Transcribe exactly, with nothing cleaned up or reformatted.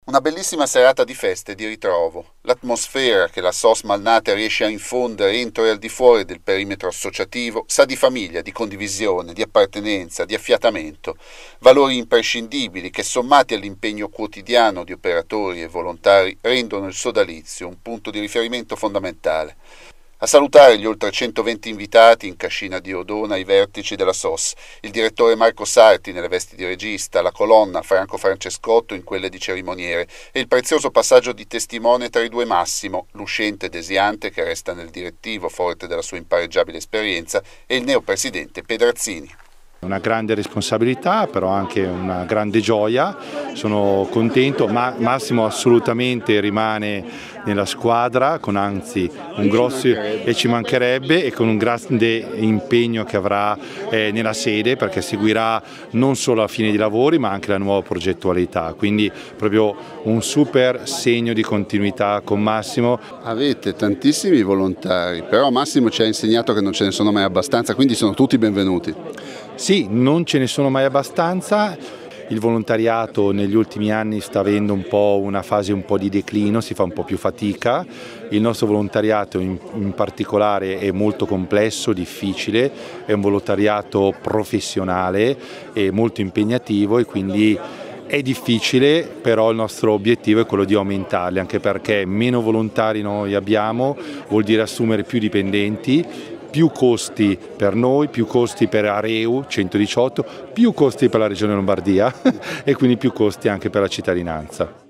Una bellissima serata di feste e di ritrovo. L'atmosfera che la S O S Malnate riesce a infondere entro e al di fuori del perimetro associativo sa di famiglia, di condivisione, di appartenenza, di affiatamento, valori imprescindibili che, sommati all'impegno quotidiano di operatori e volontari, rendono il sodalizio un punto di riferimento fondamentale. A salutare gli oltre centoventi invitati in cascina di Odona i vertici della S O S, il direttore Marco Sarti nelle vesti di regista, la colonna Franco Francescotto in quelle di cerimoniere e il prezioso passaggio di testimone tra i due Massimo, l'uscente desiante che resta nel direttivo forte della sua impareggiabile esperienza, e il neopresidente Pedrazzini. Una grande responsabilità, però anche una grande gioia. Sono contento, ma Massimo assolutamente rimane nella squadra, con anzi un grosso, e ci mancherebbe, e con un grande impegno che avrà eh, nella sede, perché seguirà non solo la fine dei lavori ma anche la nuova progettualità, quindi proprio un super segno di continuità con Massimo. Avete tantissimi volontari, però Massimo ci ha insegnato che non ce ne sono mai abbastanza, quindi sono tutti benvenuti. Sì, non ce ne sono mai abbastanza. Il volontariato negli ultimi anni sta avendo un po' una fase un po' di declino, si fa un po' più fatica. Il nostro volontariato in, in particolare è molto complesso, difficile, è un volontariato professionale e molto impegnativo, e quindi è difficile, però il nostro obiettivo è quello di aumentarli, anche perché meno volontari noi abbiamo vuol dire assumere più dipendenti, più costi per noi, più costi per Areu centodiciotto, più costi per la Regione Lombardia e quindi più costi anche per la cittadinanza.